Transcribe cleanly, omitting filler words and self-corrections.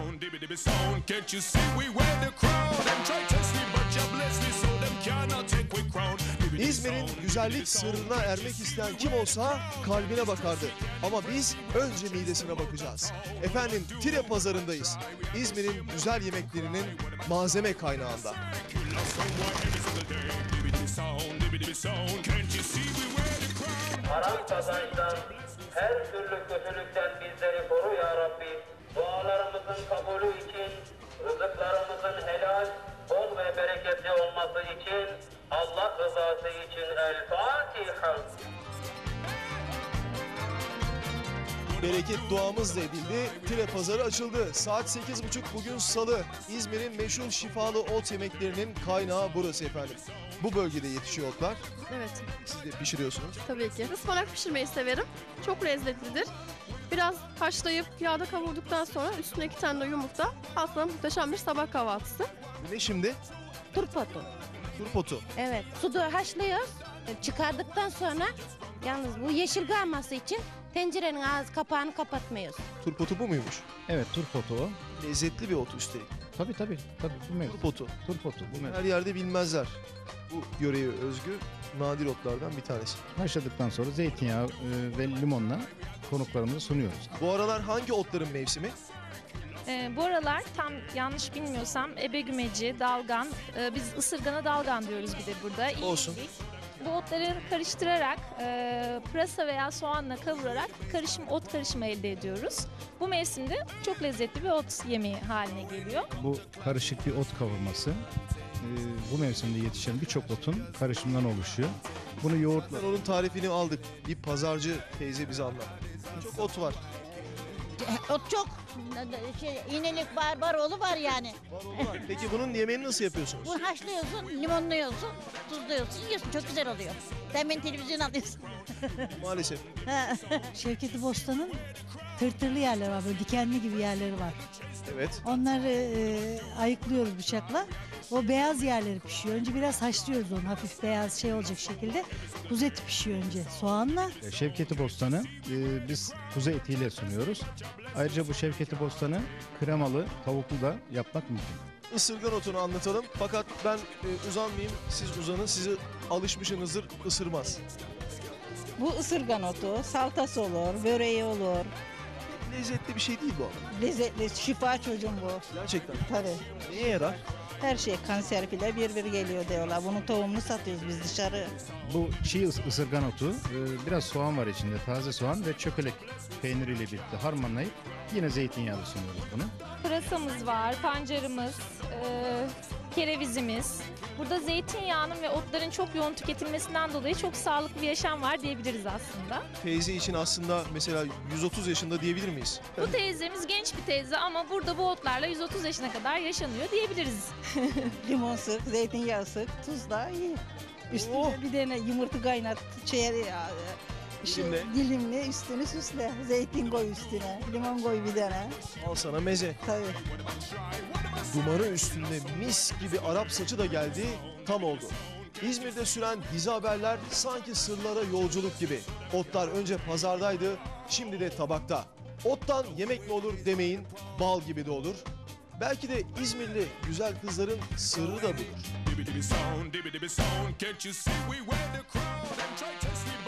İzmir'in güzellik sırrına ermek isteyen kim olsa kalbine bakardı. Ama biz önce midesine bakacağız. Efendim Tire pazarındayız. İzmir'in güzel yemeklerinin malzeme kaynağında. Haram kazançtan, her türlü kötülükten bizleri koru ya Rabbi. Dualarımızın kabulü için, rızıklarımızın helal, bol ve bereketli olması için, Allah rızası için El Fatiha. Bereket duamız da edildi. Tire pazarı açıldı. Saat 8.30 bugün salı. İzmir'in meşhur şifalı ot yemeklerinin kaynağı burası efendim. Bu bölgede yetişiyor otlar. Evet, Siz de pişiriyorsunuz. tabii ki. Ispanak pişirmeyi severim. Çok lezzetlidir. Biraz haşlayıp yağda kavurduktan sonra üstüne 2 tane de yumurta. Aslında muhteşem bir sabah kahvaltısı. Bu ne şimdi? Turpotu. Turpotu. Evet. Suda haşlıyoruz. Çıkardıktan sonra yalnız bu yeşil kalması için tencerenin ağız kapağını kapatmıyoruz. Turpotu bu muymuş? Evet, turpotu o. Lezzetli bir ot üstelik. Tabii bu mevzu. Turpotu. Turpotu bu mevzu. Her yerde bilmezler. Bu yöreye özgü nadir otlardan bir tanesi. Haşladıktan sonra zeytinyağı ve limonla konuklarımıza sunuyoruz. Bu aralar hangi otların mevsimi? Bu aralar tam yanlış bilmiyorsam ebegümeci, dalgan, biz ısırgana dalgan diyoruz bir de burada. İyi Olsun. bildik. Bu otları karıştırarak, pırasa veya soğanla kavurarak ot karışımı elde ediyoruz. Bu mevsimde çok lezzetli bir ot yemeği haline geliyor. Bu karışık bir ot kavurması bu mevsimde yetişen birçok otun karışımından oluşuyor. Bunu yoğurtla... Onun tarifini aldık. Bir pazarcı teyze bize anlattı. Çok ot var. Ot çok. İğnelik var, baroğlu var yani. Var. Peki bunun yemeğini nasıl yapıyorsunuz? Bunu haşlıyorsun, limonluyorsun, tuzluyorsun, yiyorsun. Çok güzel oluyor. Sen beni televizyon alıyorsun. Maalesef. Şevketi Bostan'ın tırtırlı yerleri var, böyle dikenli gibi yerleri var. Evet. Onları ayıklıyoruz bıçakla. O beyaz yerleri pişiyor. Önce biraz haşlıyoruz onu, hafif beyaz şey olacak şekilde. Kuzu eti pişiyor önce soğanla. Şevketi Bostanı biz kuzu etiyle sunuyoruz. Ayrıca bu Şevketi Bostanı kremalı, tavuklu da yapmak mümkün. Isırgan otunu anlatalım. Fakat ben uzanmayayım, siz uzanın. Sizi alışmışsınızdır, ısırmaz. Bu ısırgan otu, saltası olur, böreği olur. Lezzetli bir şey değil bu ama. Lezzetli, şifa çocuğum bu. Gerçekten. Tabii. Neye yarar? Her şey kanser bile bir geliyor diyorlar. Bunun tohumunu satıyoruz biz dışarı. Bu çiğ ısırgan otu, biraz soğan var içinde, taze soğan ve çökelek peyniriyle birlikte harmanlayıp yine zeytinyağlı sunuyoruz bunu. Pırasamız var, pancarımız, kerevizimiz. Burada zeytinyağının ve otların çok yoğun tüketilmesinden dolayı çok sağlıklı bir yaşam var diyebiliriz aslında. Teyze için aslında mesela 130 yaşında diyebilir miyiz? Bu teyzemiz genç bir teyze ama burada bu otlarla 130 yaşına kadar yaşanıyor diyebiliriz. Limon sık, zeytinyağı sık, tuz da iyi. Üstüne Oh! bir tane yumurta kaynat, Dilimle. dilimli üstünü süsle. Zeytin koy üstüne, limon koy bir tane. Al sana meze. Tabii. Dumanı üstünde mis gibi Arap saçı da geldi, tam oldu. İzmir'de süren dizi haberler sanki sırlara yolculuk gibi. Otlar önce pazardaydı, şimdi de tabakta. Ottan yemek mi olur demeyin, bal gibi de olur. Belki de İzmirli güzel kızların sırrı da budur.